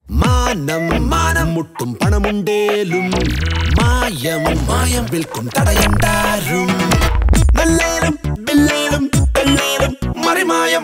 മാനം മാനം മുട്ടും പണമുണ്ടേലും മായം മായം വിൽക്കും തടയണ്ടാരും നല്ലേലും ബില്ലേലും പെല്ലേലും മറിമായം.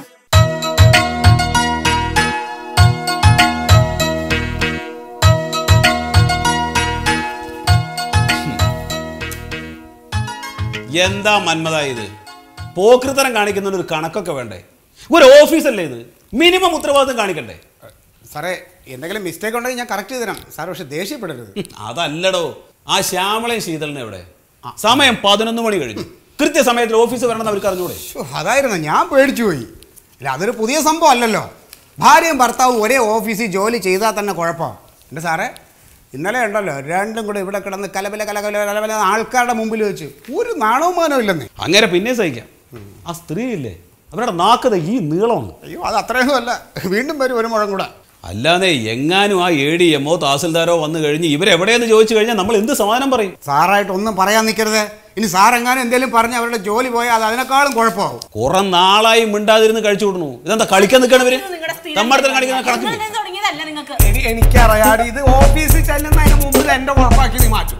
എന്താ മന്മതായത്? പോക്കൃതരം കാണിക്കുന്ന ഒരു കണക്കൊക്കെ വേണ്ടേ? ഒരു ഓഫീസല്ലേ ഇത്? മിനിമം ഉത്തരവാദിത്വം കാണിക്കണ്ടേ? സാറേ എന്തെങ്കിലും മിസ്റ്റേക്ക് ഉണ്ടെങ്കിൽ ഞാൻ കറക്റ്റ് ചെയ്ത് തരാം സാർ, പക്ഷെ ദേഷ്യപ്പെടരുത്. അതല്ലടോ, ആ ശ്യാമളയും ശീതളിനെ എവിടെ? സമയം 11 മണി കഴിഞ്ഞു. കൃത്യസമയത്തിൽ ഓഫീസ് വരണമെന്ന് അവർക്ക് അറിഞ്ഞൂടെ? അതായിരുന്നു, ഞാൻ പേടിച്ചു പോയി. അല്ല, അതൊരു പുതിയ സംഭവം അല്ലല്ലോ. ഭാര്യയും ഭർത്താവും ഒരേ ഓഫീസിൽ ജോലി ചെയ്താൽ തന്നെ കുഴപ്പമാണ്. എൻ്റെ സാറേ, ഇന്നലെ ഉണ്ടല്ലോ രണ്ടും കൂടെ ഇവിടെ കിടന്ന് കലബല കലകല കലബല ആൾക്കാരുടെ മുമ്പിൽ വെച്ച് ഒരു നാണവും മാനവും ഇല്ലെന്നേ. അങ്ങനെ പിന്നെ സഹിക്കാം. ആ സ്ത്രീ ഇല്ലേ, അവരുടെ നാക്കത് ഈ നീളമാണ്. അയ്യോ, അത് അത്രയൊന്നും അല്ല, വീണ്ടും വരും ഒരു മുഴം കൂടെ. അല്ലാതെ എങ്ങാനും ആ ADMO തഹസിൽദാരോ വന്നു കഴിഞ്ഞ് ഇവരെവിടെയെന്ന് ചോദിച്ചു കഴിഞ്ഞാൽ നമ്മൾ എന്ത് സമാധാനം പറയും? സാറായിട്ടൊന്നും പറയാൻ നിൽക്കരുത്. ഇനി സാറെങ്ങാനും എന്തെങ്കിലും പറഞ്ഞ് അവരുടെ ജോലി പോയാൽ അത് അതിനേക്കാളും കുഴപ്പമാവും. കുറെ നാളായി മിണ്ടാതിരുന്ന് കഴിച്ചു വിടണു. ഇതെന്താ കളിക്കാൻ നിൽക്കണവര്? നമ്മടത്തിന് കളിക്കുന്ന കണക്ക് എനിക്കറിയാം. ഇത് ഓഫീസിൽ ചെല്ലുന്നതിന് മുമ്പ് എന്റെ ഉറപ്പാക്കി നീ മാറ്റും.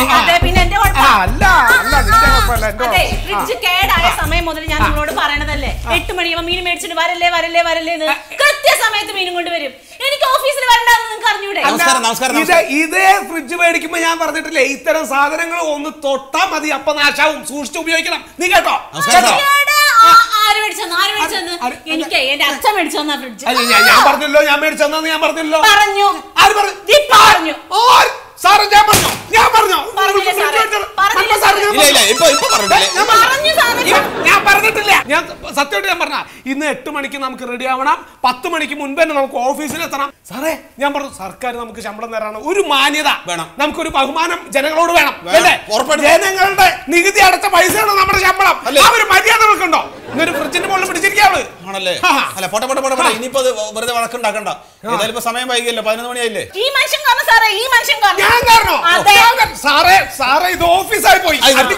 സമയം മുതൽ ഞാൻ നിങ്ങളോട് പറയണതല്ലേ, 8 മണിയാവുമ്പോ മീൻ മേടിച്ചിട്ട് വരല്ലേ വരല്ലേ വരല്ലേ എന്ന് കൃത്യസമയത്ത് മീനും കൊണ്ടുവരും. എനിക്ക് ഓഫീസിൽ വരണ്ടെന്ന് നിങ്ങൾക്ക് അറിഞ്ഞൂടെ? ഇതേ ഫ്രിഡ്ജ് മേടിക്കുമ്പോ ഞാൻ പറഞ്ഞിട്ടില്ലേ, ഇത്തരം സാധനങ്ങൾ ഒന്ന് തൊട്ടാ മതി, അപ്പൊ നാശാവും, സൂക്ഷിച്ച് ഉപയോഗിക്കണം. നീ കേട്ടോ? എനിക്ക് എന്റെ അച്ഛൻ മേടിച്ചു തന്ന ഫ്രിഡ്ജ്. ഞാൻ പറഞ്ഞല്ലോ, ഞാൻ മേടിച്ചു തന്നു. ഞാൻ പറഞ്ഞല്ലോ. പറഞ്ഞു. ആര് പറഞ്ഞു? സാറ് ഞാൻ പറഞ്ഞു. ഞാൻ പറഞ്ഞിട്ടില്ല. ഞാൻ സത്യമായിട്ട് ഞാൻ പറഞ്ഞ ഇന്ന് 8 മണിക്ക് നമുക്ക് റെഡി ആവണം. 10 മണിക്ക് മുൻപ് തന്നെ നമുക്ക് ഓഫീസിൽ എത്തണം. സാറേ ഞാൻ പറഞ്ഞു, സർക്കാർ നമുക്ക് ശമ്പളം തരാണ്, ഒരു മാന്യത വേണം, നമുക്കൊരു ബഹുമാനം ജനങ്ങളോട് വേണം. ജനങ്ങളുടെ നികുതി അടച്ച പൈസയാണ് നമ്മുടെ ശമ്പളം. ആ ഒരു മര്യാദ നമുക്കുണ്ടോ? ഇന്നൊരു ഫ്രിഡ്ജിന്റെ മുകളിൽ പിടിച്ചിരിക്കാവുള്ളൂ ആണല്ലേ? അല്ല, പോട്ടെ പോട്ടെ പോട്ടെ, ഇനിയിപ്പോ വെറുതെ വഴക്കുണ്ടാക്കണ്ട. ഏതായാലും സമയം വൈകിയല്ലോ, 11 മണിയായില്ലേ? ഈ മനുഷ്യൻ കാരണം സാറേ, ഈ മനുഷ്യൻ കാരണം. ഞാൻ കാരണോ? സാറേ ഇത് ഓഫീസായി പോയി.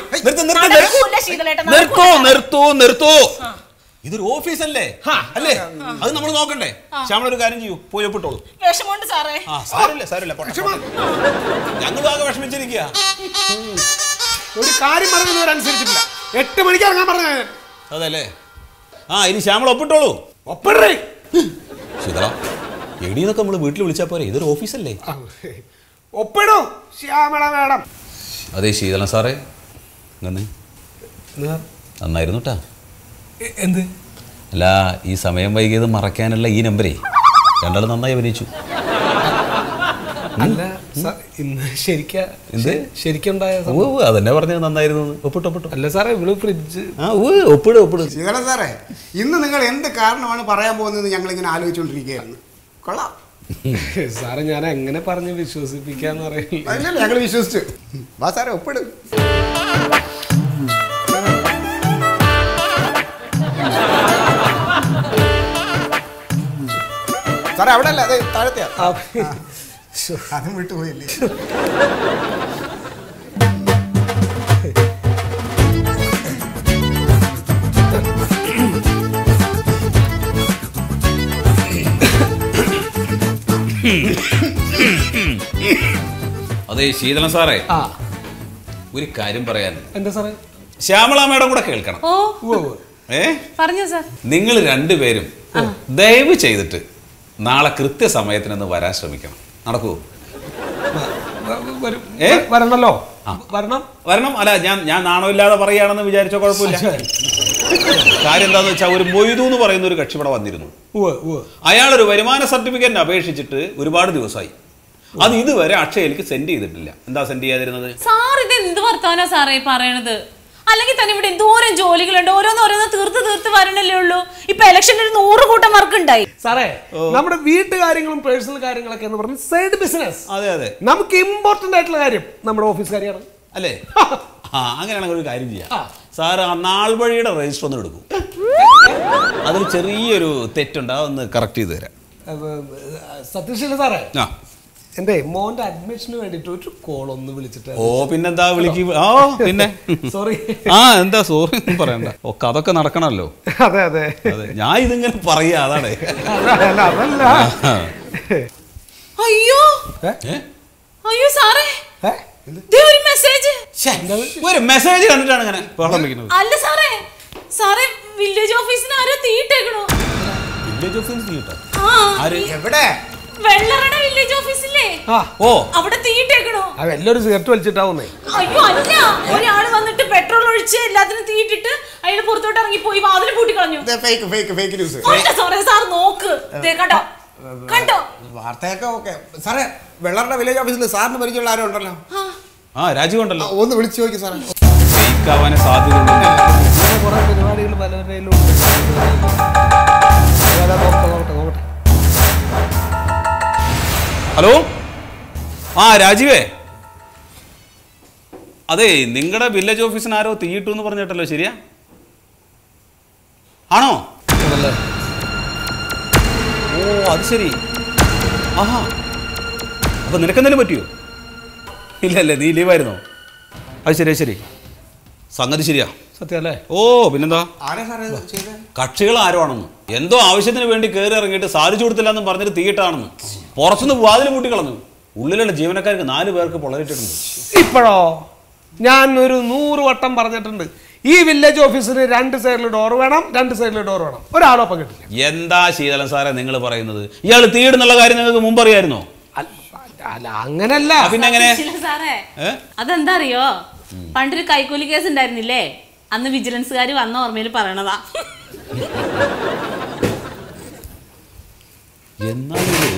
നിർത്തൂ. ഇതൊരു ഓഫീസല്ലേ? അല്ലേ? അത് നമ്മൾ നോക്കണ്ടേ? ശ്യാമള ഒരു കാര്യം ചെയ്യൂ, പോയി ഒപ്പിട്ടോളൂ. വിഷമമുണ്ട് സാറേ. സാരമില്ല. ഞങ്ങളും ആകെ വിഷമിച്ചിരിക്കുക. ഒരു കാര്യം പറഞ്ഞതനുസരിച്ചിട്ടില്ല. 8 മണിക്ക് ഇറങ്ങാൻ പറഞ്ഞ അതല്ലേ? ഇനി ശ്യാമള ഒപ്പിട്ടോളൂ. ഒപ്പിടേ ശീതള, എടീന്നൊക്കെ നമ്മള് വീട്ടിൽ വിളിച്ചാ പോരെ? ഇതൊരു ഓഫീസല്ലേ? ഒപ്പിടൂ ശ്യാമള മാഡം. അതെ ശീതള സാറേ, നന്നായിരുന്നു കേട്ടാ. എന്ത്? അല്ല, ഈ സമയം വൈകിയത് മറക്കാനുള്ള ഈ നമ്പരേ രണ്ടാളും നന്നായി അഭിനയിച്ചു. അല്ല ഇന്ന് ശരിക്കും അതെന്നെ പറഞ്ഞത് നന്നായിരുന്നു. ഒപ്പിട്ടു. അല്ല സാറേ, ഇവിടെ ഫ്രിഡ്ജ് ഒപ്പിട്. ശീതള സാറേ, ഇന്ന് നിങ്ങൾ എന്ത് കാരണമാണ് പറയാൻ പോകുന്നത് ഞങ്ങളിങ്ങനെ ആലോചിച്ചുകൊണ്ടിരിക്കുകയായിരുന്നു. കൊള്ളാം സാറേ, ഞാൻ എങ്ങനെ പറഞ്ഞ് വിശ്വസിപ്പിക്കാന്ന് അറിയില്ല. ഞങ്ങൾ വിശ്വസിച്ചു. വാ സാറേ, ഒപ്പിടും. സാറേ അവിടെ അല്ല, അതെ താഴത്തെയാ. അതും വിട്ടുപോയില്ലേ? അതെ ശീതളൻ സാറേ, ഒരു കാര്യം പറയാൻ. എന്താ സാറേ? ശ്യാമള മേഡം കൂടെ കേൾക്കണം. പറഞ്ഞു സാർ. നിങ്ങൾ രണ്ടുപേരും ദയവ് ചെയ്തിട്ട് നാളെ കൃത്യസമയത്തിനൊന്ന് വരാൻ ശ്രമിക്കണം. നടക്കുവോ? വരണല്ലോ. വരണം. അല്ല, ഞാൻ നാണമില്ലാതെ പറയുകയാണെന്ന് വിചാരിച്ചോ കുഴപ്പമില്ല. കാര്യം എന്താന്ന് വെച്ചാൽ, ഒരു മൊയ്തു എന്ന് പറയുന്ന ഒരു കക്ഷി ഇവിടെ വന്നിരുന്നു. അയാൾ ഒരു വരുമാന സർട്ടിഫിക്കറ്റിന് അപേക്ഷിച്ചിട്ട് ഒരുപാട് ദിവസമായി. അത് ഇതുവരെ അക്ഷയയിലേക്ക് സെൻഡ് ചെയ്തിട്ടില്ല. എന്താ സെൻഡ് ചെയ്യാതിരുന്നത്? സാർ ഇത് എന്ത് വർത്താനാ സാറേ പറയണത്? അല്ലെങ്കിൽ തന്നെ ഇവിടെ എന്തോരം ജോലികളുണ്ട്, ഓരോന്ന് തീർത്ത് വരണല്ലേ ഉള്ളൂ. ഇപ്പൊ ഇലക്ഷനിൽ 100 കൂട്ടം വർക്ക് ഉണ്ടായി. സാറേ, നമ്മുടെ വീട്ടുകാര്യങ്ങളും പേഴ്സണൽ കാര്യങ്ങളൊക്കെ എന്ന് പറഞ്ഞ സൈഡ് ബിസിനസ്. അതെ. നമുക്ക് ഇമ്പോർട്ടന്റ് ആയിട്ടുള്ള കാര്യം നമ്മുടെ ഓഫീസ് കാര്യമാണ് അല്ലേ? അങ്ങനെയാണെങ്കിൽ ഒരു കാര്യം ചെയ്യാം. സാറ് ആ നാൾ വഴിയുടെ രജിസ്റ്റർ ഒന്ന് എടുക്കും. അതിൽ ചെറിയൊരു തെറ്റുണ്ട്, അതൊന്ന് കറക്റ്റ് ചെയ്ത് തരാം. സത്യശീലൻ സാറേ, എന്റെ മോന്റെ അഡ്മിഷന് വേണ്ടിട്ട് ഒരു കോൾ ഒന്ന് വിളിച്ചിട്ട്. പിന്നെന്താ വിളിക്കും? പിന്നെ സോറി. എന്താ സോറി ഒന്നും പറയണ്ട, ഒക്കെ അതൊക്കെ നടക്കണല്ലോ. അതെ. ഞാൻ ഇതിങ്ങനെ പറയാ, അതാണ്. അതല്ല. അയ്യോ അയ്യോ സാറേ ഒരു മെസ്സേജ്. ഒരു മെസ്സേജ് കണ്ടിട്ടാണ് ഇങ്ങനെ ബഹളം വെക്കുന്നത്. അല്ല സാറേ, സാറേ വില്ലേജ് ഓഫീസിന് ആരോ തീയിട്ടേക്കണോ? വില്ലേജ് ഓഫീസിന് തീയിട്ടോ? എവിടെ? വെള്ളറട വില്ലേജ് ഓഫീസില്ലേ, അവിടെ തീയിട്ടേക്കണോ? എല്ലാവരും സിഗരറ്റ് വലിച്ചിട്ടാവുന്നേ. അയ്യോ അല്ല, ഒരാള് വന്നിട്ട് പെട്രോൾ ഒഴിച്ച് എല്ലാത്തിനും തീയിട്ടിട്ട് അയാൾ പുറത്തോട്ട് ഇറങ്ങി പോയി വാതിൽ പൂട്ടി കളഞ്ഞു. സാറേ സാർ നോക്ക്, കണ്ടോ കണ്ടോ വാർത്തയൊക്കെ ഓക്കെ. സാറേ വെള്ളറുടെ വില്ലേജ് ഓഫീസിൽ സാറിന് പരിചയമുള്ള ആരും ഉണ്ടല്ലോ? രാജീവ് ഉണ്ടല്ലോ, ഒന്ന് വിളിച്ചു നോക്കി സാറേ. സാധ്യത കുറെ പരിപാടികൾ പലരുടെയിലും. ഹലോ, രാജീവേ, അതെ നിങ്ങളുടെ വില്ലേജ് ഓഫീസിന് ആരോ തീയിട്ടു എന്ന് പറഞ്ഞിട്ടല്ലോ, ശരിയാ? ആണോ? ഓ അത് ശരി. ആഹാ, അപ്പൊ നിനക്കെന്തെങ്കിലും പറ്റിയോ? ഇല്ലല്ലേ, നീ ലീവായിരുന്നോ? അത് ശരി ശരി, സംഗതി ശരിയാ. സത്യമല്ലേ? ഓ പിന്നെന്താ, കക്ഷികൾ ആരോ ആണെന്ന്, എന്തോ ആവശ്യത്തിന് വേണ്ടി കയറി ഇറങ്ങിയിട്ട് സാധിച്ചു കൊടുത്തില്ല എന്നും പറഞ്ഞിട്ട് തീയിട്ടാണെന്ന് പുറത്തുനിന്ന് വാതിൽ പൂട്ടി കളഞ്ഞു. ഉള്ളിലുള്ള ജീവനക്കാർക്ക് 4 പേർക്ക് പൊളരിട്ടിട്ടുണ്ട്. ഇപ്പോഴോ? ഞാൻ ഒരു 100 വട്ടം പറഞ്ഞിട്ടുണ്ട്, ഈ വില്ലേജ് ഓഫീസിന് 2 സൈഡിൽ ഡോർ വേണം, 2 സൈഡിൽ ഡോർ വേണം. ഒരാളൊപ്പം കിട്ടില്ല. എന്താ ശീതളൻ സാറേ നിങ്ങൾ പറയുന്നത്? ഇയാൾ തീയിടുന്നുള്ള കാര്യം നിങ്ങൾക്ക് മുമ്പ് അറിയായിരുന്നോ? അല്ല അങ്ങനല്ല. പിന്നെ എങ്ങനെ സാറേ? അതെന്താ അറിയോ, പണ്ടൊരു കൈക്കൂലി കേസ് ഉണ്ടായിരുന്നില്ലേ, അന്ന് വിജിലൻസുകാർ വന്ന ഓർമ്മയിൽ പറയണതാ. എന്നാലും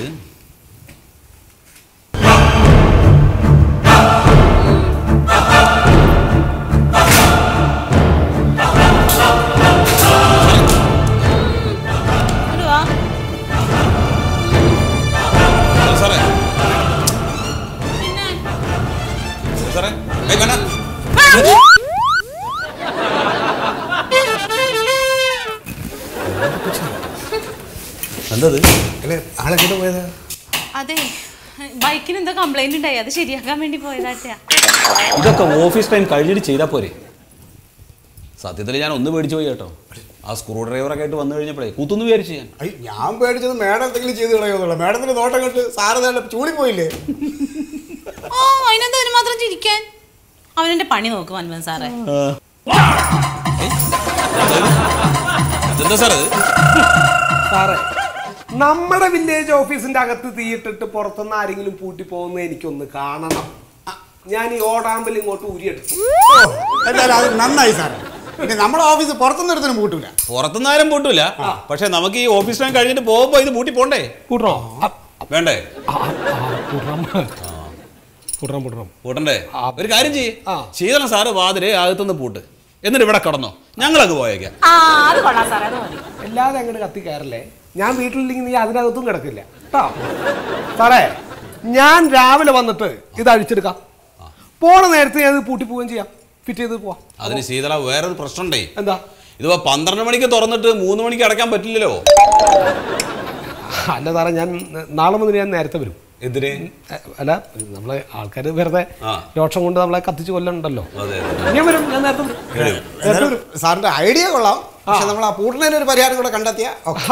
അതെ, ബൈക്കിന് എന്താ കംപ്ലൈന്റ് ഉണ്ടായി, അത് ശരിയാക്കാൻ വേണ്ടി പോയതാറ്റാ. ഇതൊക്കെ ഓഫീസ് ടൈം കഴിഞ്ഞിട്ട് ചെയ്താൽ പോരെ? സത്യത്തിൽ ഞാൻ ഒന്ന് പേടിച്ചു പോയി കേട്ടോ. ആ സ്ക്രൂ ഡ്രൈവറൊക്കെ ആയിട്ട് വന്നു കഴിഞ്ഞപ്പോഴേ കൂത്തുന്ന് വിചാരിച്ചു ഞാൻ പേടിച്ചത് മേഡം എന്തെങ്കിലും ചെയ്ത് കളയുന്നുള്ള. മേഡത്തിന്റെ നോട്ടം കണ്ട് സാറ് ചൂടി പോയില്ലേ? ഓ അതിനെന്താ അതിന് മാത്രം ചിരിക്കാൻ? അവനെന്റെ പണി നോക്ക് മൻമോഹൻ സാറേ. സാറേ, നമ്മുടെ വില്ലേജ് ഓഫീസിന്റെ അകത്ത് തീയിട്ടിട്ട് പുറത്തുനിന്ന് ആരെങ്കിലും പൂട്ടി പോകുന്നത് എനിക്കൊന്ന് കാണണം. ഞാൻ ഈ ഓടാമ്പൽ ഇങ്ങോട്ട് ഊരിയെടുത്തു. എന്തായാലും അത് നന്നായി സാറേ. പിന്നെ നമ്മുടെ ഓഫീസ് പുറത്തുനിന്ന് എടുത്തിനും പൂട്ടൂല. പുറത്തുനിന്ന് ആരും പൂട്ടൂല, പക്ഷെ നമുക്ക് ഈ ഓഫീസ് ടൈം കഴിഞ്ഞിട്ട് പോകുമ്പോ ഇത് പൂട്ടി പോണ്ടേ? പൂട്ടണോ? വേണ്ടേ? പൂട്ടണ്ടേ? ഒരു കാര്യം ചെയ്യേ, ശീതളൻ സാറ് വാതില് അകത്തുനിന്ന് പൂട്ട്, എന്നിട്ട് ഇവിടെ കടന്നോ, ഞങ്ങളൊക്കെ പോയേക്കാം. എല്ലാവരും അങ്ങോട്ട് കത്തി കയറല്ലേ. ഞാൻ വീട്ടിലില്ലെങ്കിൽ നീ അതിനകത്തും കിടക്കില്ല കേട്ടോ. സാറേ, ഞാൻ രാവിലെ വന്നിട്ട് ഇത് അഴിച്ചെടുക്കാം. പോണ നേരത്തെ ഞാൻ ഇത് പൂട്ടി പോവുകയും ചെയ്യാം, ഫിറ്റ് ചെയ്ത് പോവാം. അതിന് ശീതള വേറൊരു പ്രശ്നമുണ്ടേ. എന്താ? ഇതിപ്പോ 12 മണിക്ക് തുറന്നിട്ട് 3 മണിക്ക് അടയ്ക്കാൻ പറ്റില്ലല്ലോ. അല്ല സാറേ, ഞാൻ നാളെ മുതൽ ഞാൻ നേരത്തെ വരും. എന്തിന്? അല്ല, നമ്മളെ ആൾക്കാർ വെറുതെ രോഷം കൊണ്ട് നമ്മളെ കത്തിച്ച് കൊല്ലണ്ടല്ലോ. ഞാൻ വരും, ഞാൻ നേരത്തെ വരും. സാറിന്റെ ഐഡിയ കൊള്ളാം, പക്ഷെ നമ്മൾ ആ പൂട്ടിനൊരു ഒരു പരിഹാരം കൂടെ കണ്ടെത്തിയ.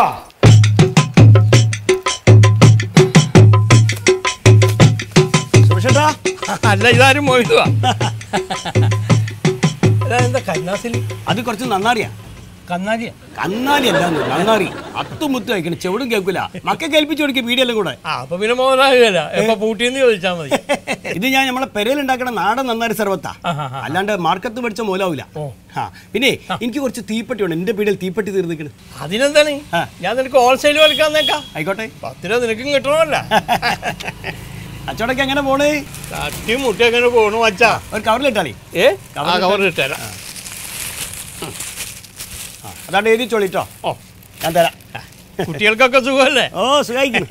അല്ല, ഇതാരും മൊയ്തുവാ. എന്താ കന്നാസിൽ? അത് കുറച്ച് നന്നാറിയാ. കന്നാലിയാ? കന്നാലി അല്ല, നന്നാറി. അത്തുമുത്ത് കഴിക്കണം, ചെവിടും കേൾക്കില്ല. മക്ക കേൾപ്പിച്ചു കൊടുക്കുക വീഡിയോയിലും കൂടെ. അപ്പൊ പിന്നെ മോനാകുകയല്ല, എപ്പൊ പൂട്ടിയെന്ന് ചോദിച്ചാൽ മതി. ഇത് ഞാൻ നമ്മളെ പെരയിൽ ഉണ്ടാക്കണ നാടൻ നന്നാരി സർവത്താ, അല്ലാണ്ട് മാർക്കത്ത് മേടിച്ച മൂലാവില്ല. പിന്നെ എനിക്ക് കുറച്ച് തീപ്പെട്ടി ഉണ്ട്, എന്റെ പീടിയിൽ തീപ്പെട്ടി തീർന്നിക്കണ്. അതിനെന്താണ്, ഞാൻ നിനക്ക് ഹോൾസെയിൽ വലിക്കാന്നേക്കാം. ആയിക്കോട്ടെ, 10 രൂപ നിനക്കും കിട്ടണമല്ല. അച്ചോടൊക്കെ എങ്ങനെ പോണേ? തട്ടി മുട്ടി എങ്ങനെ പോണു അച്ഛാ? ഒരു കവറിലിട്ടാലേ. കവറിലിട്ടേരാ. അതാണ്ട് എഴുതി ചോളിട്ടോ. ഞാൻ തരാം. കുട്ടികൾക്കൊക്കെ സുഖമല്ലേ? ഓ, സുഖായിരിക്കും.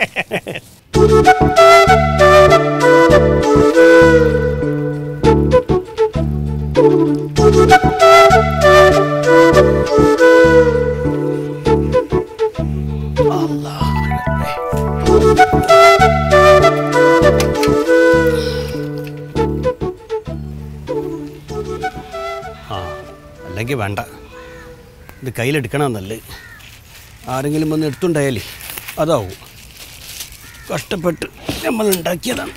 അല്ലെങ്കിൽ വേണ്ട, ഇത് കയ്യിലെടുക്കണം. നല്ല ആരെങ്കിലും വന്ന് എടുത്തുണ്ടായാലേ അതാവും. കഷ്ടപ്പെട്ട് നമ്മൾ ഉണ്ടാക്കിയതാണ്.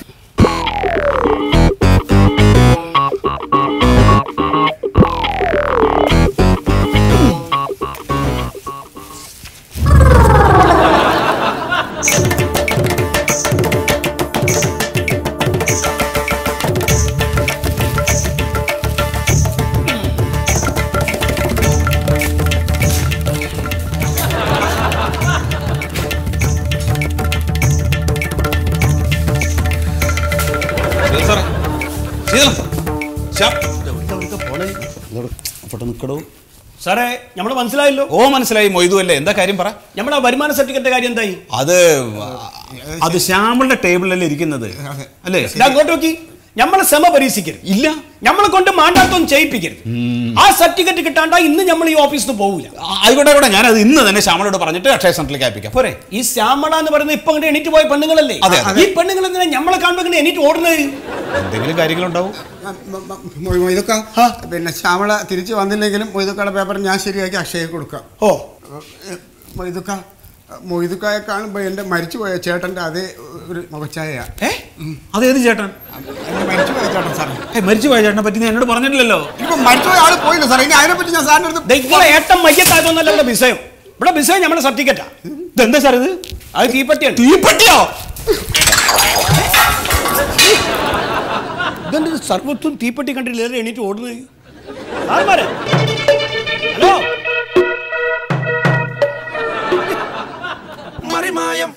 സാറേ നമ്മൾ മനസ്സിലായല്ലോ. ഓ മനസ്സിലായി. മൊയ്തു അല്ലേ? എന്താ കാര്യം പറ. നമ്മുടെ വരുമാന സർട്ടിഫിക്കറ്റ് കാര്യം എന്തായി? അത് ശ്യാമളുടെ ടേബിളിലല്ലേ ഇരിക്കുന്നത് അല്ലേ? അങ്ങോട്ട് നോക്കി. നമ്മളെ സമ പരീക്ഷിക്കരുത്. ഇല്ല, നമ്മളെ കൊണ്ട് മാണ്ടാത്തൊന്നും ചെയ്യിപ്പിക്കരുത്. ആ സർട്ടിഫിക്കറ്റ് കിട്ടാണ്ട ഇന്ന് നമ്മൾ ഈ ഓഫീസിൽ നിന്ന് പോകില്ല. ആയിക്കോട്ടെ, ഞാനത് ഇന്ന് തന്നെ ശ്യാമളോട് പറഞ്ഞിട്ട് അക്ഷയ സെന്ററിലേക്ക് അയപ്പിക്കാം. പോരെ? ഈ ശ്യാമള എന്ന് പറയുന്നത് ഇപ്പൊ അങ്ങോട്ട് എണീറ്റ് പോയ പെണ്ണുങ്ങളല്ലേ? ഈ പെണ്ണുങ്ങൾ എന്തിനാ നമ്മളെ കാണുമ്പോൾ എണീറ്റ് ഓടുന്നത്? എന്തെങ്കിലും കാര്യങ്ങളുണ്ടാവും. മൊയ്തൊക്കെ പിന്നെ ശ്യാമള തിരിച്ചു വന്നില്ലെങ്കിലും മൊയ്തൊക്കയുടെ പേപ്പർ ഞാൻ ശരിയാക്കി അക്ഷയക്ക് കൊടുക്കാം. ഓ മൊയ്തുക്കായെ കാണുമ്പോൾ എൻ്റെ മരിച്ചുപോയ ചേട്ടൻ്റെ അതേ ഒരു മുഖച്ഛായ. അതേത് ചേട്ടൻ? മരിച്ചുപോയ ചേട്ടൻ സാറേ. മരിച്ചുപോയ ചേട്ടനെ പറ്റി നീ എന്നോട് പറഞ്ഞിട്ടില്ലല്ലോ. ഇപ്പൊ മരിച്ചുപോയ ആള് പോയില്ല സാറേ. ഇനി അതിനെ പറ്റി ഞാൻ സാറിൻ്റെ അടുത്ത് ഏട്ടം മയ്യത്തായതൊന്നല്ല ഇവിടെ വിഷയം. ഇവിടെ വിഷയം നമ്മുടെ സർട്ടിഫിക്കറ്റാ. ഇതെന്താ സാർ ഇത്? അത് തീപ്പട്ടിയാണ്. തീപ്പട്ടിയോ? ഇതെന്ത് സർവത്തും തീപ്പെട്ടി കണ്ടിട്ട് ഏറെ എണീറ്റ് ഓടുന്നത്? ആർമാരെ ഹലോ, മറിമായം.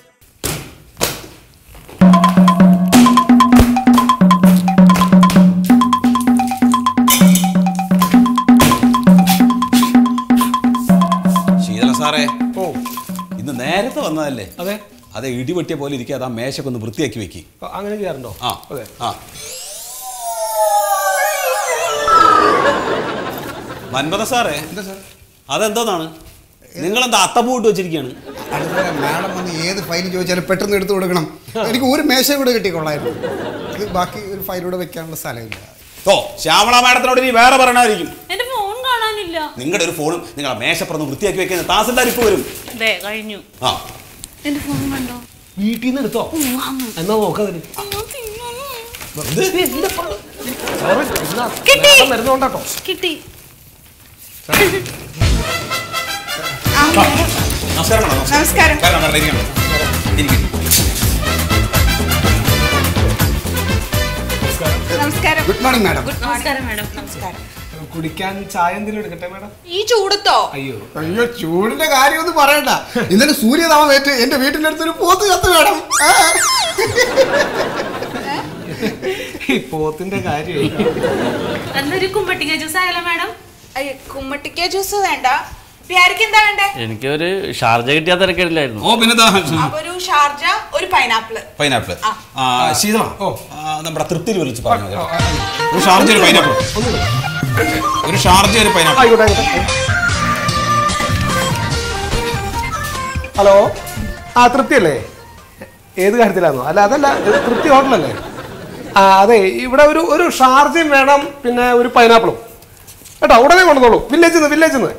ശീതള സാറേ, ഇന്ന് നേരത്തെ വന്നതല്ലേ? അതെ. അതെ, ഇടിവെട്ടിയ പോലെ ഇരിക്കാതെ ആ മേശൊക്കെ ഒന്ന് വൃത്തിയാക്കി വെക്കി. അങ്ങനെ ചെയ്യാറുണ്ടോ? അതെ. മൻപത സാറേ, അതെന്തോന്നാണ്? നിങ്ങളെന്താ അത്തപ്പൂട്ട് വെച്ചിരിക്കുകയാണ്? അതുപോലെ മാഡം വന്ന് ഏത് ഫയൽ ചോദിച്ചാലും പെട്ടെന്ന് എടുത്തു കൊടുക്കണം. എനിക്ക് ഒരു മേശ കൂടെ കിട്ടിക്കൊള്ളായിരുന്നു. ഇത് ബാക്കി ഒരു ഫയലൂടെ വെക്കാനുള്ള സ്ഥലമില്ല. ഓ, ശ്യാമള മാഡത്തിനോട് ഇനി വേറെ പറയണമായിരിക്കും. എന്റെ ഫോൺ കാണാനില്ല. നിങ്ങളുടെ ഒരു ഫോണും നിങ്ങളെ മേശപ്പുറന്ന് വൃത്തിയാക്കി വെക്കുന്ന താസിൽദാർ ഇപ്പൊ വരും. കഴിഞ്ഞു. ആ, എന്റെ ഫോൺ കണ്ടോ? വീട്ടിൽ നിന്ന് എടുത്തോ? എന്നാ നോക്കാതെ മരുന്നുകൊണ്ടാട്ടോ. കിട്ടി. നമസ്കാരം. നമസ്കാരം. Good morning madam. നമസ്കാരം മാഡം. നമസ്കാരം. കുടിക്കാൻ ചായ എന്തെങ്കിലും എടുക്കട്ടെ മാഡം? ഈ ചൂടത്തോ? അയ്യോ, ചൂടിന്റെ കാര്യം ഒന്നും പറയണ്ട. ഇന്നലെ സൂര്യതാപം ഏറ്റ് എന്റെ വീട്ടിന്റെ അടുത്തൊരു പോത്ത് ചത്ത് മാഡം. ഈ പോത്തിന്റെ കാര്യം എന്നൊരു കുമ്പട്ടിക്ക ജ്യൂസ് ആയാലോ മാഡം? കുമ്മട്ടിക്ക ജ്യൂസ് വേണ്ട. എന്താ വേണ്ടേ? എനിക്കൊരു ഷാർജ കിട്ടിയാ തിരക്കില്ലായിരുന്നു. ഓ, പിന്നെ ഒരു ഷാർജ, ഒരു പൈനാപ്പിള്. ശീതള, നമ്മുടെ തൃപ്തിയിൽ വിളിച്ച് പറഞ്ഞു. ഒരു ഷാർജ, ഒരു പൈനാപ്പിൾ. ഒരു ഷാർജ, ഒരു പൈനാപ്പിൾ. ഹലോ, തൃപ്തി അല്ലേ? ഏത് കാര്യത്തിലാണോ? അതല്ല, തൃപ്തി ഹോട്ടലല്ലേ? അതെ, ഇവിടെ ഒരു ഷാർജയും വേണം, പിന്നെ ഒരു പൈനാപ്പിളും കേട്ടോ. ഉടനെ കൊണ്ടുവന്നോളൂ. വില്ലേജിൽ നിന്ന്.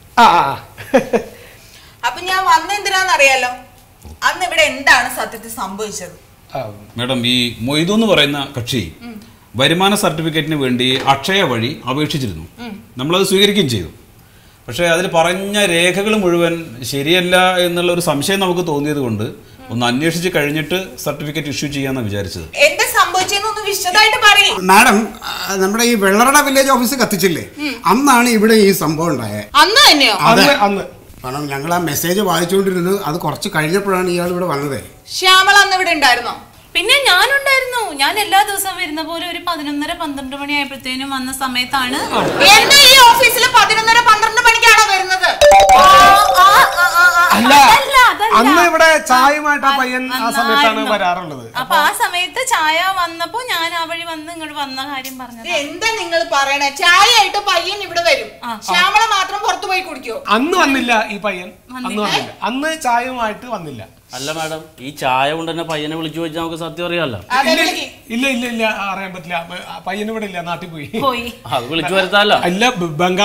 അപ്പൊ ഞാൻ വന്നെന്തിനാന്നറിയാലോ? അന്ന് ഇവിടെ എന്താണ് സത്യത്തിൽ സംഭവിച്ചത്? മാഡം, ഈ മൊയ്തു എന്ന് പറയുന്ന കക്ഷി വരുമാന സർട്ടിഫിക്കറ്റിന് വേണ്ടി അക്ഷയ വഴി അപേക്ഷിച്ചിരുന്നു. നമ്മളത് സ്വീകരിക്കുകയും ചെയ്തു. പക്ഷേ അതിൽ പറഞ്ഞ രേഖകൾ മുഴുവൻ ശരിയല്ല എന്നുള്ള ഒരു സംശയം നമുക്ക് തോന്നിയത് കൊണ്ട് ഒന്ന് അന്വേഷിച്ച് കഴിഞ്ഞിട്ട് സർട്ടിഫിക്കറ്റ് ഇഷ്യൂ ചെയ്യാന്നാണ് വിചാരിച്ചത്. എന്താ സംഭവിച്ചെന്നൊന്ന് വിശദമായിട്ട് പറയും. മാഡം, നമ്മുടെ ഈ വെള്ളറട വില്ലേജ് ഓഫീസ് കത്തിച്ചില്ലേ, അന്നാണ് ഇവിടെ ഈ സംഭവം ഉണ്ടായത്. അന്ന് തന്നെയോ? അന്ന്. കാരണം ഞങ്ങൾ ആ മെസ്സേജ് വായിച്ചുകൊണ്ടിരുന്നത് അത് കുറച്ച് കഴിഞ്ഞപ്പോഴാണ് ഇയാൾ ഇവിടെ വന്നത്. ശ്യാമള അന്ന് ഇവിടെ ഉണ്ടായിരുന്നോ? പിന്നെ ഞാനുണ്ടായിരുന്നു. ഞാൻ എല്ലാ ദിവസവും വരുന്ന പോലെ ഒരു 11:30-12 മണി ആയപ്പോഴത്തേനും വന്ന സമയത്താണ്. എന്നെ ഈ ഓഫീസിൽ 11:30-12 മണിക്കാണോ വരുന്നത്? അല്ല, അന്ന് ഇവിടെ ചായയുമായിട്ട് ആ പയ്യൻ ആ സമയത്താണ് വരാറുള്ളത്. അപ്പൊ ആ സമയത്ത് ചായ വന്നപ്പോ ഞാൻ ആ വഴി വന്ന് ഇങ്ങോട്ട് വന്ന കാര്യം പറഞ്ഞത്. എന്താ നിങ്ങൾ പറയണേ? ചായ ആയിട്ട് പയ്യൻ ഇവിടെ വരും, ശ്യാമള മാത്രം പുറത്തു പോയി കുടിക്കോ? അന്ന് വന്നില്ല ഈ പയ്യൻ. അന്ന് ചായയുമായിട്ട് വന്നില്ല. അല്ല മാഡം, ഈ ചായ കൊണ്ട് തന്നെ പയ്യനെ വിളിച്ചു ചോദിച്ചാൽ നമുക്ക് സത്യം അറിയാമല്ലോ. ഇല്ല, അറിയാൻ പറ്റില്ല. പയ്യൻ ഇവിടെ ഇല്ല, നാട്ടിൽ പോയി. അത് വിളിച്ചു വരുത്താല്ലോ. അല്ല,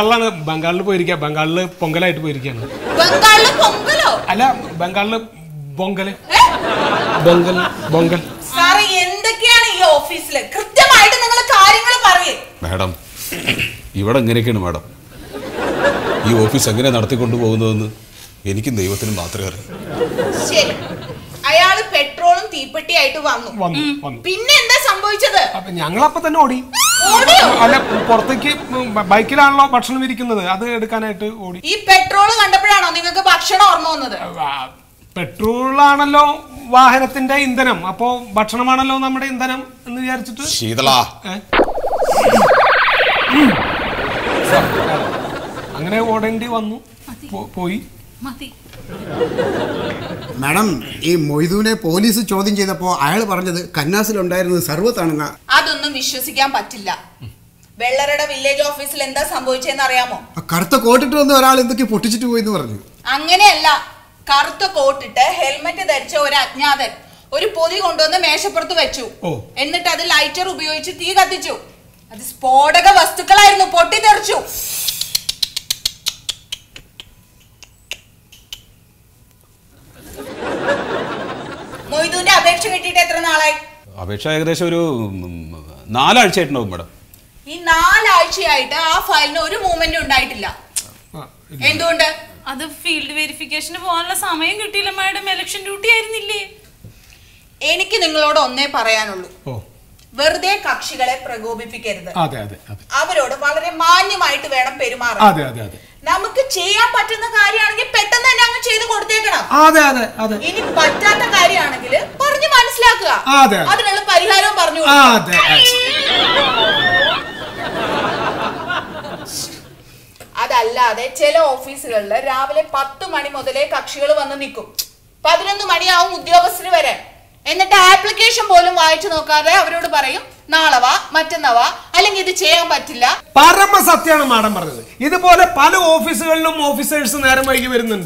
ബംഗാളിൽ പോയിരിക്കുക. ബംഗാളില് പൊങ്കലായിട്ട് പോയിരിക്കുകയാണ്. ബംഗാളില് പൊങ്കലോ? അല്ല, ബംഗാളില് ബൊങ്കല് ബൊങ്കൽ ബൊങ്കൽ. സാറേ എന്തൊക്കെയാണ് ഈ ഓഫീസില്? കൃത്യമായിട്ട് നിങ്ങൾ കാര്യങ്ങൾ പറയേ. മാഡം ഇവിടെ എങ്ങനെയൊക്കെയാണ് മാഡം ഈ ഓഫീസ് എങ്ങനെ നടത്തിക്കൊണ്ടു പോകുന്നതെന്ന് എനിക്കും ദൈവത്തിനും മാത്രമേ അറിയൂ. ശരി, അയാള് പെട്രോളും തീപ്പെട്ടിയായിട്ട് വന്നു. പിന്നെ എന്താ സംഭവിച്ചത്? ഞങ്ങളപ്പോ തന്നെ ഓടി. അല്ല, പുറത്തേക്ക് ബൈക്കിലാണല്ലോ ഭക്ഷണം ഇരിക്കുന്നത്, അത് എടുക്കാനായിട്ട് ഓടി. ഈ പെട്രോൾ കണ്ടപ്പോഴാണോ നിങ്ങൾക്ക് ഭക്ഷണം ഓർമ്മ വന്നത്? പെട്രോളാണല്ലോ വാഹനത്തിന്റെ ഇന്ധനം, അപ്പോ ഭക്ഷണമാണല്ലോ നമ്മുടെ ഇന്ധനം എന്ന് വിചാരിച്ചിട്ട് അങ്ങനെ ഓടേണ്ടി വന്നു. പോയി. മാഡം, ഈ മൊയ്തുവിനെ പോലീസ് ചോദ്യം ചെയ്തപ്പോ അയാൾ പറഞ്ഞത് കന്നാസിലുണ്ടായിരുന്നത് സർവത്താണെന്ന. അതൊന്നും വിശ്വസിക്കാൻ പറ്റില്ല. വെള്ളറയുടെ വില്ലേജ് ഓഫീസിൽ എന്താ സംഭവിച്ചതെന്ന് അറിയാമോ? കറുത്ത കോട്ടിട്ട് വന്ന ഒരാൾ എന്തൊക്കെ പൊട്ടിച്ചിട്ട് പോയി എന്ന് പറഞ്ഞു. അങ്ങനെയല്ല, കറുത്ത കോട്ടിട്ട് ഹെൽമെറ്റ് ധരിച്ച ഒരു അജ്ഞാതൻ ഒരു പൊതി കൊണ്ടുവന്ന് മേശപ്പുറത്ത് വെച്ചു. എന്നിട്ട് അത് ലൈറ്റർ ഉപയോഗിച്ച് തീ കത്തിച്ചു. അത് സ്ഫോടക വസ്തുക്കളായിരുന്നു, പൊട്ടിത്തെറിച്ചു. മൊയ്തുവിന്റെ അപേക്ഷ കിട്ടിയിട്ട് എത്ര നാളായി? അപേക്ഷ ഏകദേശം ഒരു 4 ആഴ്ചയായിട്ടുണ്ടാവും മാഡം. ഈ 4 ആഴ്ചയായിട്ട് ആ ഫയലിന് ഒരു മൂവ്മെന്റ് ഉണ്ടായിട്ടില്ല. എന്തുകൊണ്ട്? അത് ഫീൽഡ് വെരിഫിക്കേഷന് പോകാനുള്ള സമയം കിട്ടിയില്ല മാഡം, ഇലക്ഷൻ ഡ്യൂട്ടി ആയിരുന്നില്ലേ. എനിക്ക് നിങ്ങളോട് ഒന്നേ പറയാനുള്ളൂ, വെറുതെ കക്ഷികളെ പ്രകോപിപ്പിക്കരുത്. അവരോട് വളരെ മാന്യമായിട്ട് വേണം പെരുമാറാൻ. നമുക്ക് ചെയ്യാൻ പറ്റുന്ന കാര്യമാണെങ്കിൽ പെട്ടെന്ന് തന്നെ അങ്ങ് ചെയ്ത് കൊടുത്തേക്കണം. ഇനി പറ്റാത്ത കാര്യമാണെങ്കിൽ പറഞ്ഞു മനസ്സിലാക്കുക, അതിനുള്ള പരിഹാരവും പറഞ്ഞു. അതല്ലാതെ ചില ഓഫീസുകളിൽ രാവിലെ 10 മണി മുതലേ കക്ഷികൾ വന്ന് നിൽക്കും. 11 മണിയാവും ഉദ്യോഗസ്ഥര് വരെ. എന്നിട്ട് ആപ്ലിക്കേഷൻ പോലും വായിച്ചു നോക്കാതെ അവരോട് പറയും നാളെ വാ, മറ്റന്നാ വാ, അല്ലെങ്കിൽ ഇത് ചെയ്യാൻ പറ്റില്ല. പരമസത്യമാണ് മാഡം പറഞ്ഞത്. ഇതുപോലെ പല ഓഫീസുകളിലും ഓഫീസേഴ്സ് നേരം വൈകി വരുന്നുണ്ട്.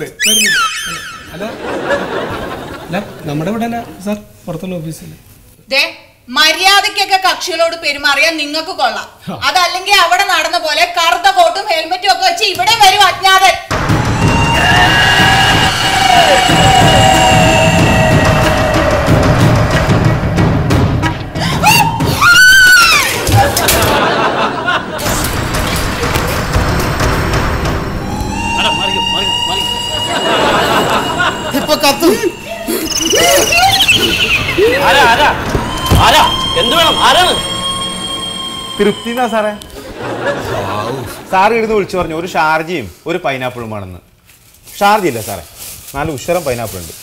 അല്ല, നമ്മുടെ ഇവിടെ അല്ല സാർ, പുറത്തുള്ള ഓഫീസിൽ. മര്യാദക്കൊക്കെ കക്ഷികളോട് പെരുമാറിയാൽ നിങ്ങൾക്ക് കൊള്ളാം. അതല്ലെങ്കിൽ അവിടെ നടന്ന പോലെ കറുത്ത കോട്ടും ഹെൽമെറ്റും ഒക്കെ വെച്ച് ഇവിടെ വരും അജ്ഞാതൻ. എന്ത് വേണം? ആരാണ്? തൃപ്തി എന്നാ സാറേ. സാറ് ഇരുന്ന് വിളിച്ചു പറഞ്ഞു ഒരു ഷാർജയും ഒരു പൈനാപ്പിളും ആണെന്ന്. ഷാർജ ഇല്ല സാറേ, നല്ല ഉഷരം പൈനാപ്പിൾ ഉണ്ട്.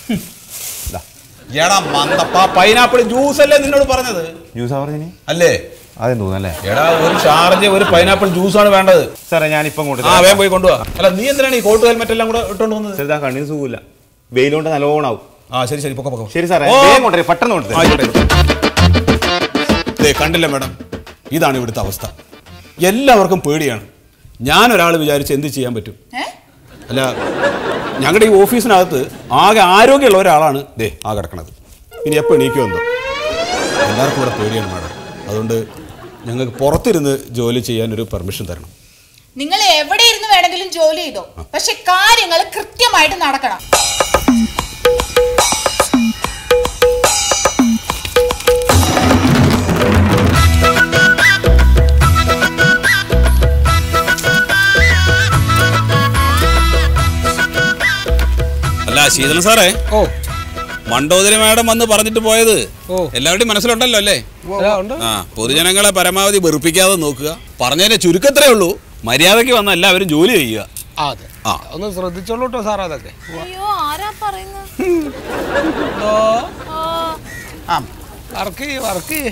പൈനാപ്പിൾ ജ്യൂസ് അല്ലേ നിന്നോട് പറഞ്ഞത്? ജ്യൂസാ പറഞ്ഞു അല്ലേ? അതെന്ന് തോന്നല്ലേ? എടാ, ഒരു ഷാർജ ഒരു പൈനാപ്പിൾ ജ്യൂസാണ് വേണ്ടത്. സാറേ ഞാനിപ്പം വേഗം പോയി കൊണ്ടുപോവാ. അല്ല, നീ എന്തിനാണ് ഈ കോട്ട് ഹെൽമെറ്റ് എല്ലാം കൂടെ ഇട്ടോണ്ട് വന്നത്? ചെറുതാ, കണ്ണിന് സുഖമില്ല, വെയിലുകൊണ്ട് നല്ലോണാവും. ശരി പൊക്കോ. ശരി സാറേ, കൊണ്ടുവരെ പെട്ടെന്ന് കൊണ്ടുവരെ. കണ്ടില്ല മാഡം, ഇതാണ് ഇവിടുത്തെ അവസ്ഥ. എല്ലാവർക്കും പേടിയാണ്. ഞാനൊരാൾ വിചാരിച്ച് എന്ത് ചെയ്യാൻ പറ്റും? അല്ല, ഞങ്ങളുടെ ഈ ഓഫീസിനകത്ത് ആകെ ആരോഗ്യമുള്ള ഒരാളാണ് ആ കിടക്കണത്. ഇനി എപ്പോൾ എണീക്കുമെന്തോ. എല്ലാവർക്കും ഇവിടെ പേടിയാണ് മാഡം. അതുകൊണ്ട് ഞങ്ങൾക്ക് പുറത്തിരുന്ന് ജോലി ചെയ്യാൻ ഒരു പെർമിഷൻ തരണം. നിങ്ങൾ എവിടെ ഇരുന്ന് വേണമെങ്കിലും ജോലി ചെയ്തോ, പക്ഷെ കാര്യങ്ങൾ കൃത്യമായിട്ട് നടക്കണം. അല്ല ശീതളൻ സാറേ, മണ്ടോദരി മാഡം വന്ന് പറഞ്ഞിട്ട് പോയത് എല്ലാവരുടെയും മനസ്സിലുണ്ടല്ലോ അല്ലേ? പൊതുജനങ്ങളെ പരമാവധി വെറുപ്പിക്കാതെ നോക്കുക. പറഞ്ഞതിന്റെ ചുരുക്കത്രേ ഉള്ളൂ, മര്യാദയ്ക്ക് വന്ന എല്ലാവരും ജോലി ചെയ്യുക. ഒന്ന് ശ്രദ്ധിച്ചോളൂ കേട്ടോ സാർ. അതൊക്കെ വർക്ക്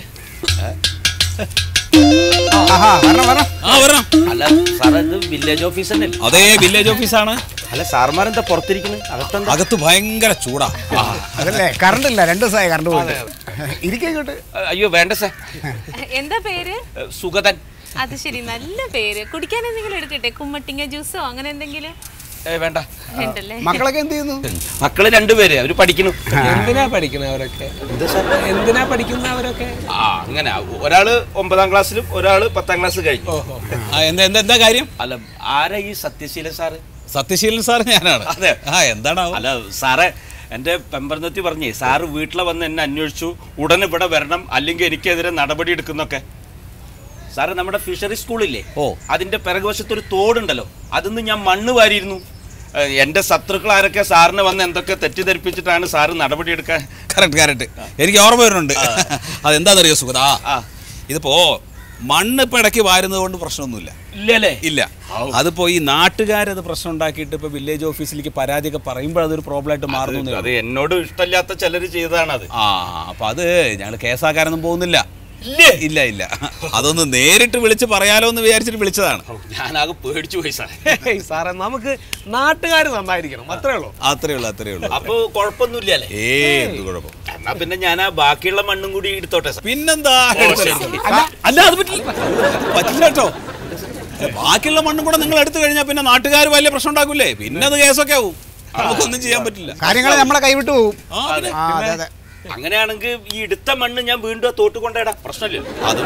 അല്ല സാറേ, ഇത് വില്ലേജ് ഓഫീസ് തന്നെ? അതേ, വില്ലേജ് ഓഫീസാണ്. അല്ല സാർമാരെന്താ പുറത്തിരിക്കുന്നത്? അകത്ത് ഭയങ്കര ചൂടാ. അതല്ലേ, കറണ്ട് ഇല്ല, 2 ദിവസമായി കറണ്ട് പോയിട്ട്. ഇരിക്കോട്ട്. അയ്യോ വേണ്ട സാർ. എന്താ പേര്? സുഗതൻ. അത് ശരി, നല്ല പേര്. കുടിക്കാൻ എന്തെങ്കിലും എടുക്കട്ടെ? കുമ്മട്ടിങ്ങ ജ്യൂസോ അങ്ങനെ എന്തെങ്കിലും? വേണ്ട. മക്കളൊക്കെ എന്ത് ചെയ്യുന്നു? മക്കള് 2 പേര്, അവര് പഠിക്കുന്നു. എന്തിനാ പഠിക്കുന്നവരൊക്കെ? എന്തിനാ പഠിക്കുന്നവരൊക്കെ? അങ്ങനെ, ഒരാള് 9ാം ക്ലാസ്സിലും ഒരാള് 10ാം ക്ലാസ് കഴിഞ്ഞു. എന്താ കാര്യം? അല്ല, ആരാ ഈ സത്യശീലൻ സാറ്? സത്യശീലൻ സാർ ഞാനാണ്. അതെ. എന്താണ്? അല്ല സാറേ, എൻ്റെ പെമ്പർന്നത്തി പറഞ്ഞേ സാറ് വീട്ടിലെ വന്ന് എന്നെ അന്വേഷിച്ചു, ഉടനെ ഇവിടെ വരണം, അല്ലെങ്കിൽ എനിക്കെതിരെ നടപടി എടുക്കുന്നൊക്കെ. സാറ് നമ്മുടെ ഫിഷറി സ്കൂളില്ലേ, അതിൻ്റെ പിറകുവശത്തൊരു തോടുണ്ടല്ലോ, അതിന്ന് ഞാൻ മണ്ണ് വാരിയിരുന്നു. എൻ്റെ ശത്രുക്കൾ ആരൊക്കെ സാറിന് വന്ന് എന്തൊക്കെ തെറ്റിദ്ധരിപ്പിച്ചിട്ടാണ് സാറ് നടപടി എടുക്കാൻ. കറക്റ്റ് എനിക്ക് ഓർമ്മ വരുന്നുണ്ട്. അതെന്താണെന്നറിയോ സുഗത, ഇതിപ്പോ മണ്ണ് ഇപ്പൊ ഇടയ്ക്ക് വാരുന്നത് കൊണ്ട് പ്രശ്നമൊന്നുമില്ല. ഇല്ല. അതിപ്പോ ഈ നാട്ടുകാരത് പ്രശ്നം ഉണ്ടാക്കിയിട്ട് ഇപ്പൊ വില്ലേജ് ഓഫീസിലേക്ക് പരാതിയൊക്കെ പറയുമ്പോൾ അതൊരു പ്രോബ്ലം ആയിട്ട് മാറുന്നു. അത് എന്നോട് ഇഷ്ടമില്ലാത്ത ചിലർ ചെയ്തതാണ് അത്. അപ്പൊ അത് ഞങ്ങൾ കേസാക്കാനൊന്നും പോകുന്നില്ല. ഇല്ല അതൊന്ന് നേരിട്ട് വിളിച്ച് പറയാലോ എന്ന് വിചാരിച്ചിട്ട് വിളിച്ചതാണ്. ഞാനാകെ പേടിച്ചു പോയി സാറേ. സാറേ നമുക്ക് നാട്ടുകാർ നന്നായിരിക്കണം, അത്രേ ഉള്ളൂ. അപ്പൊ കുഴപ്പമൊന്നുമില്ലല്ലേ? എന്ത് കുഴപ്പം? എന്നാ പിന്നെ ഞാൻ ആ ബാക്കിയുള്ള മണ്ണും കൂടി എടുത്തോട്ടെ. പിന്നെന്താ? അല്ല അത് പറ്റില്ല കേട്ടോ. ബാക്കിയുള്ള മണ്ണും കൂടെ നിങ്ങൾ എടുത്തു കഴിഞ്ഞാൽ പിന്നെ നാട്ടുകാർ വലിയ പ്രശ്നം ഉണ്ടാക്കൂലേ, പിന്നെ അത് കേസൊക്കെ ആവും. നമുക്കൊന്നും ചെയ്യാൻ പറ്റില്ല, കാര്യങ്ങൾ നമ്മളെ കൈവിട്ടു പോകും. അങ്ങനെയാണെങ്കിൽ ഈ എടുത്ത മണ്ണ് ഞാൻ വീണ്ടും തോട്ട് കൊണ്ടേടാ, പ്രശ്നമില്ല.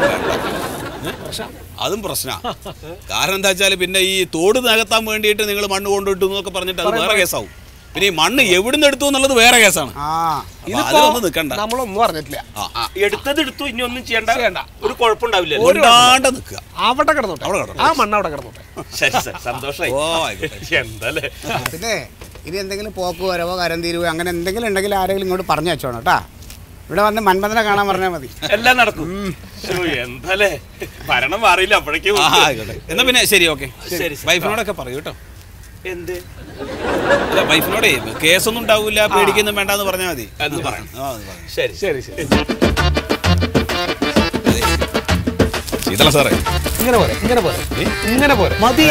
അതും പ്രശ്നമാണ്. കാരണം എന്താ വെച്ചാൽ പിന്നെ ഈ തോട് നികത്താൻ വേണ്ടിയിട്ട് നിങ്ങൾ മണ്ണ് കൊണ്ടിട്ടു എന്നൊക്കെ പറഞ്ഞിട്ട് അത് വേറെ കേസാവും. പിന്നെ ഈ മണ്ണ് എവിടുന്ന് എടുത്തു എന്നുള്ളത് വേറെ കേസാണ്. ഇതിലൊന്നും നിൽക്കണ്ട, നമ്മളൊന്നും പറഞ്ഞിട്ടില്ല. എടുത്തത് എടുത്തു, ഇനി ഒന്നും ചെയ്യണ്ട, ഒരു കുഴപ്പമുണ്ടാവില്ല. അവിടെ കിടന്നോട്ടെ, ആ മണ്ണ് അവിടെ കിടന്നോട്ടെ. ശരി സാർ, സന്തോഷമായി. എന്തല്ലേ പിന്നെ ഇനി എന്തെങ്കിലും പോക്ക് വരവോ കരം തീരുവോ അങ്ങനെ എന്തെങ്കിലും ഉണ്ടെങ്കിൽ ആരെങ്കിലും ഇങ്ങോട്ട് പറഞ്ഞു വെച്ചോണം കേട്ടാ. ഇവിടെ വന്ന് മന്മഥനെ കാണാൻ പറഞ്ഞാൽ മതി, എല്ലാം നടക്കും. എന്തല്ലേ ഭരണം മാറിയില്ല അപ്പോഴേക്കും. എന്നാ പിന്നെ ശരി, ഓക്കെ. വൈഫിനോടൊക്കെ പറയൂ കേട്ടോ. എന്ത്? വൈഫിനോടേ കേസൊന്നും ഉണ്ടാവില്ല, പേടിക്കൊന്നും വേണ്ടെന്ന് പറഞ്ഞാൽ മതി. ശരി. ശീതള സാറേ, ഇങ്ങനെ പോരെ മതി.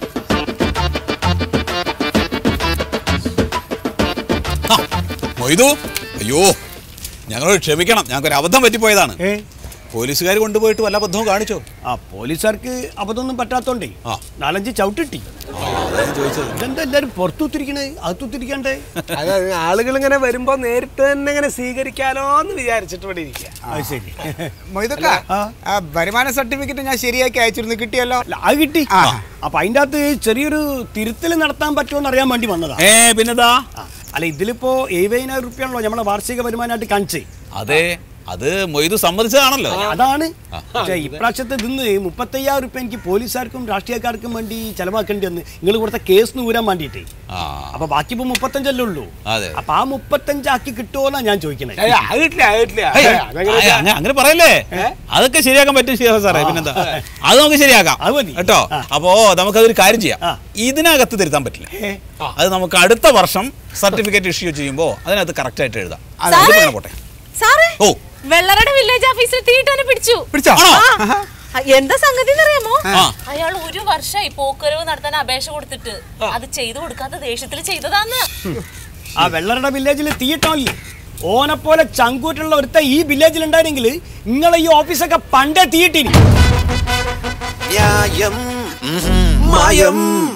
മൊയ്തു, അയ്യോ ഞങ്ങളോട് ക്ഷമിക്കണം, ഞങ്ങൾക്കൊരു അബദ്ധം പറ്റിപ്പോയതാണ്. പോലീസുകാർ കൊണ്ടുപോയിട്ട് വല്ല അബദ്ധവും കാണിച്ചോ? പോലീസുകാർക്ക് അബദ്ധമൊന്നും പറ്റാത്തോണ്ടേ 4-5 ചവിട്ടിട്ടി. ഇതെന്താ എല്ലാരും പുറത്തുത്തിരിക്കണേ, അകത്തുത്തിരിക്കണ്ടേ? അതായത് ആളുകൾ ഇങ്ങനെ വരുമ്പോ നേരിട്ട് തന്നെ ഇങ്ങനെ സ്വീകരിക്കാലോ എന്ന് വിചാരിച്ചിട്ട് ഇവിടെ ഇരിക്കുക. അത് ശരി. മൊയ്തൊക്കെ വരുമാന സർട്ടിഫിക്കറ്റ് ഞാൻ ശരിയാക്കി അയച്ചിരുന്നു, കിട്ടിയല്ലോ? അത് കിട്ടി. അപ്പൊ അതിൻ്റെ അകത്ത് ചെറിയൊരു തിരുത്തൽ നടത്താൻ പറ്റുമോ അറിയാൻ വേണ്ടി വന്നതാ. പിന്നെതാ, അല്ല ഇതിലിപ്പോ 70,000 രൂപയാണല്ലോ നമ്മളെ വാർഷിക വരുമാനമായിട്ട് കാണിച്ചേ. അതെ, അത് മൊയ്തു സമ്മതിച്ചതാണല്ലോ. അതാണ്. ഇപ്രാവശ്യത്തെ ഇതിന്ന് 35,000 രൂപ എനിക്ക് പോലീസുകാർക്കും രാഷ്ട്രീയക്കാർക്കും വേണ്ടി ചെലവാക്കേണ്ടി വന്ന് നിങ്ങൾ കൊടുത്ത കേസ് ഊരാൻ വേണ്ടിട്ടേ. അപ്പൊ ബാക്കി ഇപ്പൊ 35 ഉള്ളൂ. അപ്പൊ ആ 35 ആക്കി കിട്ടുമോന്നാ ഞാൻ ചോദിക്കണേ. അങ്ങനെ പറയല്ലേ, അതൊക്കെ ശരിയാക്കാൻ പറ്റും സാറേ. പിന്നെന്താ, അത് നമുക്ക് ശരിയാക്കാം കേട്ടോ. അപ്പോ നമുക്കതൊരു കാര്യം ചെയ്യാം, ഇതിനകത്ത് തിരുത്താൻ പറ്റില്ല. അത് നമുക്ക് അടുത്ത വർഷം സർട്ടിഫിക്കറ്റ് ഇഷ്യൂ ചെയ്യുമ്പോ അതിനകത്ത് കറക്റ്റ് ആയിട്ട് എഴുതാം. പോട്ടെ. വെള്ളറയുടെ വില്ലേജ് ഓഫീസിൽ തീട്ടനെ പിടിച്ചോ? എന്താ സംഗതി അറിയാമോ? അയാൾ 1 വർഷമായി പോക്കുവരവ് നടത്താൻ അപേക്ഷ കൊടുത്തിട്ട് അത് ചെയ്തു കൊടുക്കാത്ത ദേഷ്യത്തിൽ ചെയ്തതാന്ന്. ആ വെള്ളറയുടെ വില്ലേജിൽ തീയിട്ടോല്ലേ, ഓനെപ്പോലെ ചങ്കൂറ്റുള്ള ഒരുത്ത ഈ വില്ലേജിൽ ഉണ്ടായിരുന്നെങ്കിൽ നിങ്ങളെ ഈ ഓഫീസൊക്കെ പണ്ടേ തീയിട്ടിനി. മായം